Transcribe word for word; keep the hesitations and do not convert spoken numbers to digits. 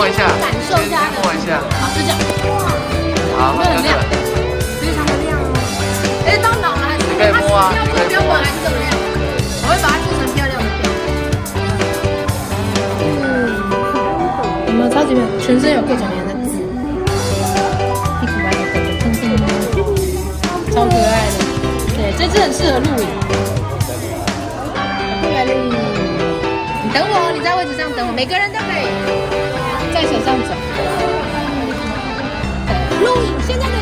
摸一下， 感受一下， 摸一下。 好，就这样。 好， 很亮，非常的亮哦。哎，到脑了还是？ 你可以摸啊，你可以摸。 还是这么亮？我会把它做成漂亮的标。嗯，有没有超级美？全身有各种颜色字，屁股还有狗的喷喷猫，超可爱的。对，这只很适合露营。过来了，你等我，你在位置上等我，每个人都可以在手上走。露营现在。